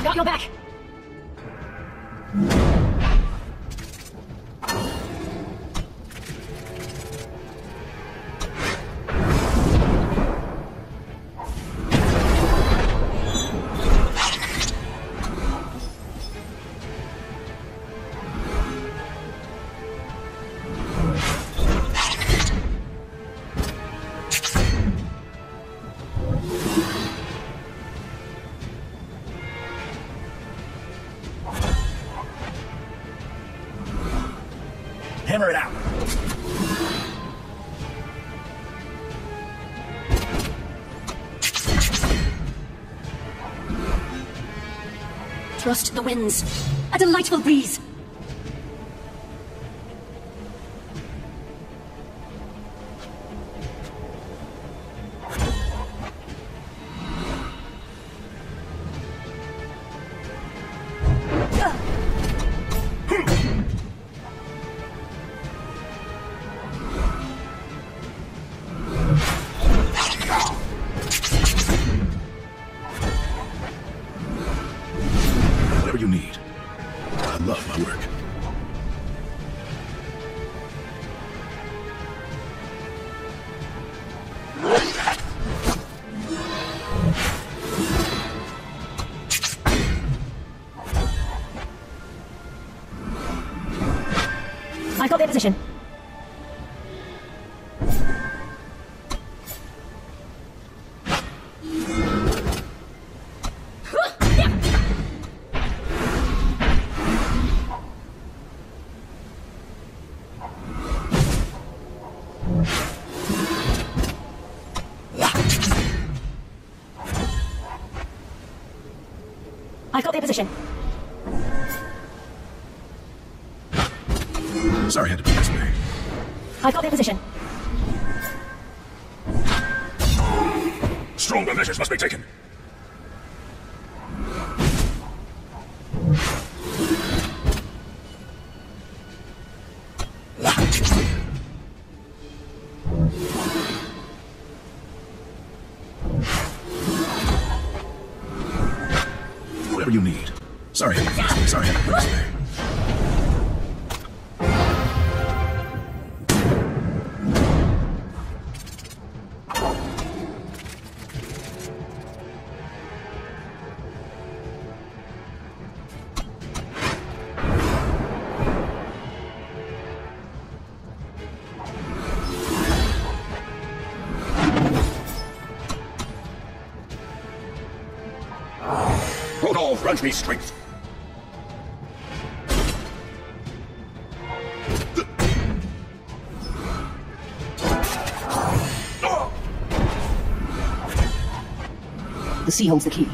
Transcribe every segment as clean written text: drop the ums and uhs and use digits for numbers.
I've got your back. Hammer it out. Trust the winds. A delightful breeze. Whatever you need. I love my work. I got their position. I've got their position. Sorry I had to be this way. I've got their position. Stronger measures must be taken. Whatever you need. Sorry I had to be this way. Sorry I had to be this way. Rodolph grant me strength. The sea holds the key.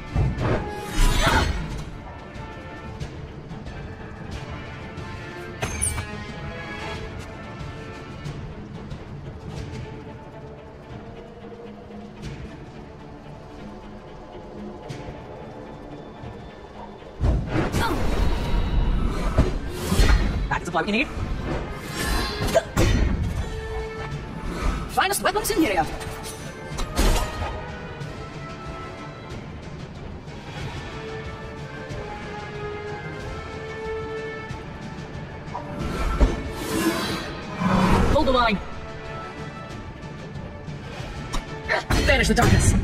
Packets of what you need. Finest weapons in here. Hold the line. Banish the darkness.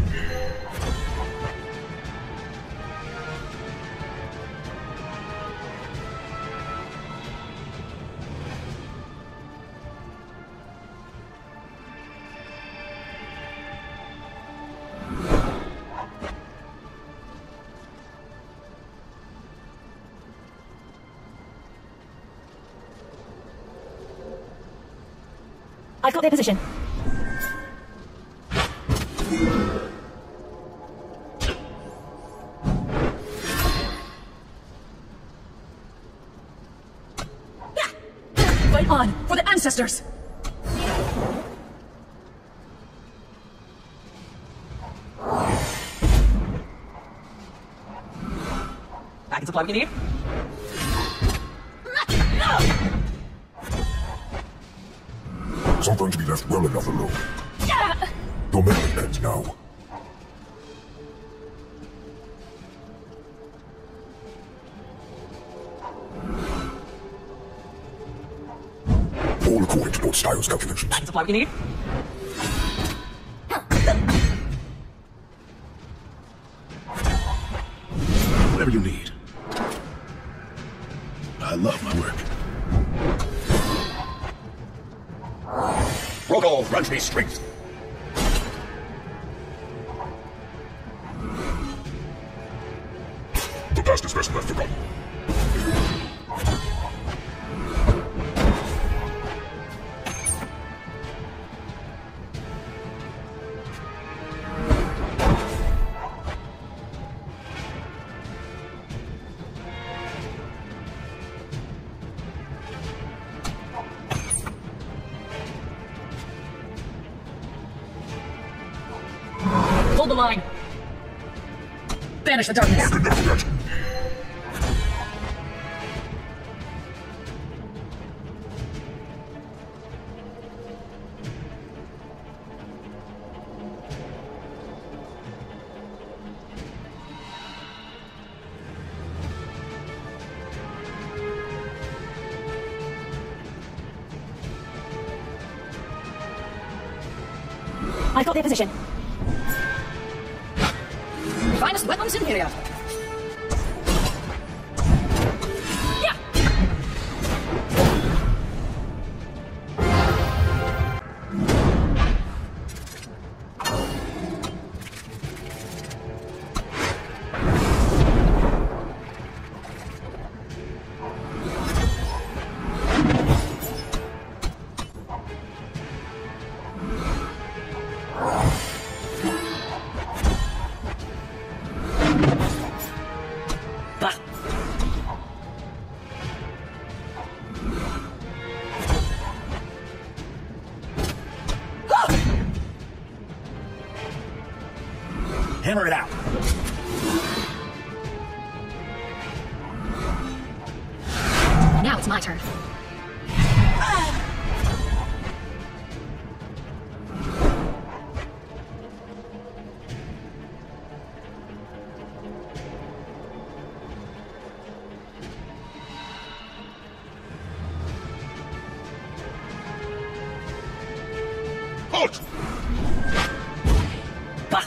I've got their position. Fight on for the ancestors! Packets of what you need. Some things be left well enough alone. Your mission ends now. Report Styles calculations. I can supply what you need. Whatever you need. I love my work. Roll call, grant me strength. The past is best left forgotten. Hold the line. Banish the darkness. I can never forget. I've got their position. Finest weapons in here. Yeah. Bah. Hammer it out. Now it's my turn. Halt! Bah.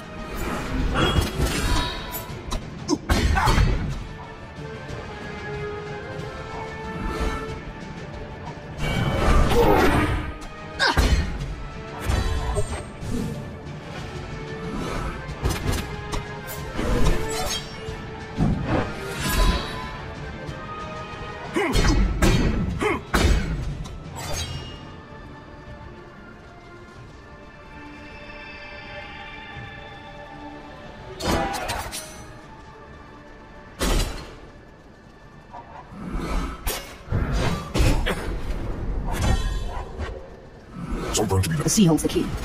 It's all going to be The sea holds the key.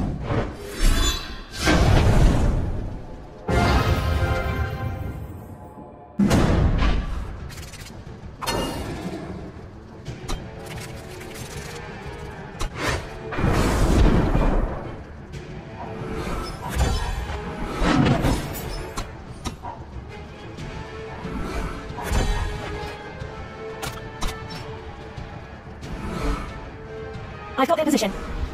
I've got their position.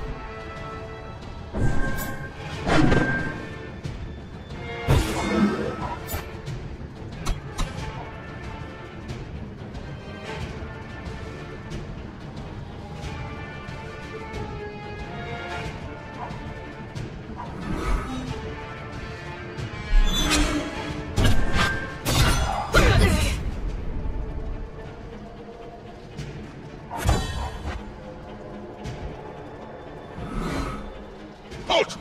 Halt!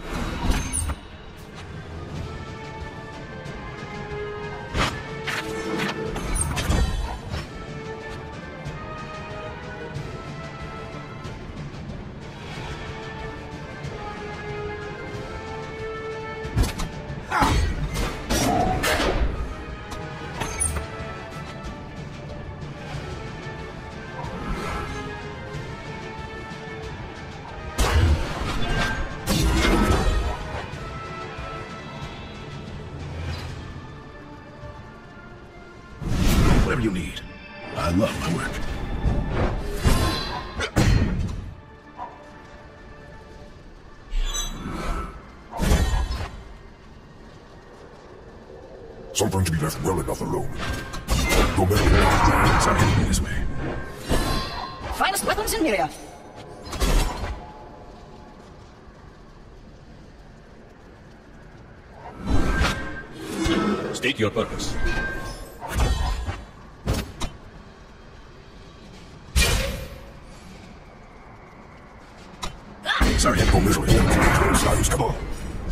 Something to be left well enough alone. Your memory. Sorry, this way. Finest weapons in Myria. State your purpose. Sorry, Your misery. Silence, come on.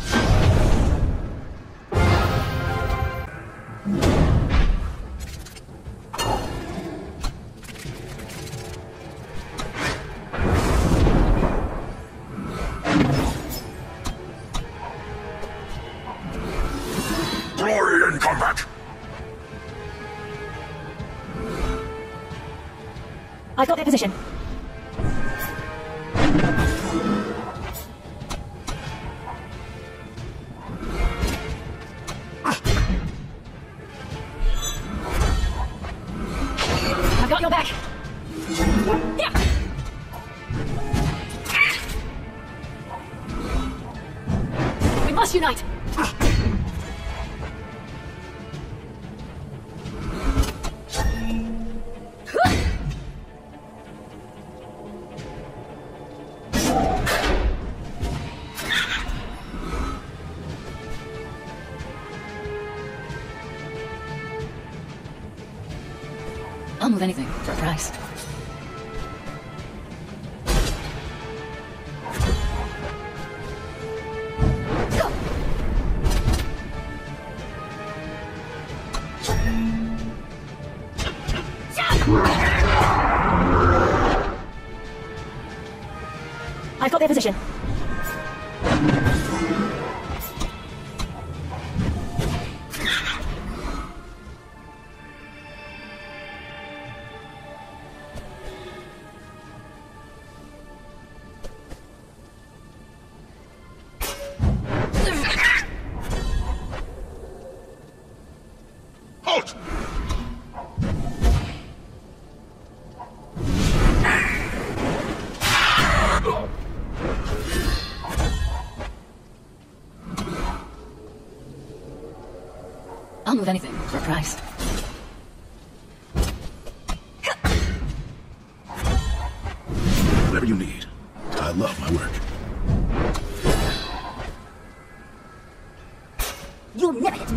Glory in combat! I've got their position. I've got your back. Yeah. We must unite. I'll move anything for a price. Go. I've got their position. Halt! I'll move anything for a price. Whatever you need. I love my work. You'll never hit me.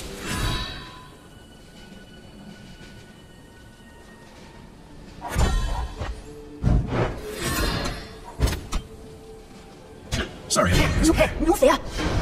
Sorry, this way. No fair.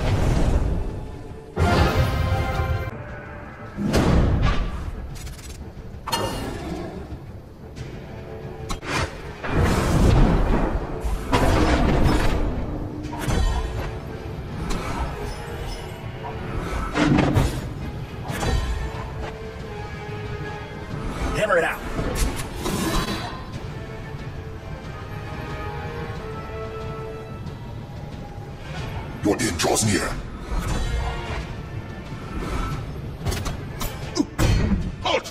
Hammer it out. Your end draws near. Halt!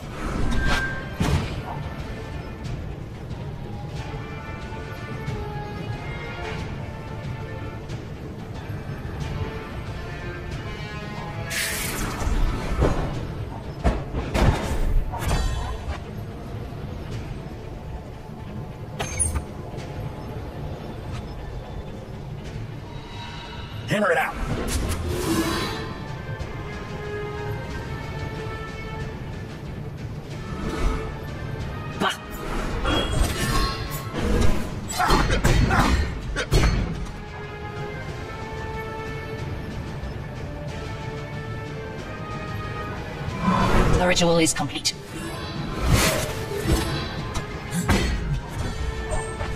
Hammer it out. Bah. The ritual is complete.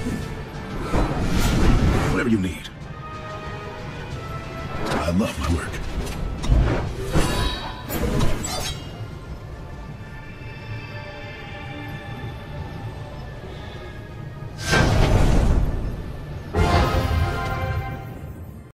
Whatever you need. I love my work.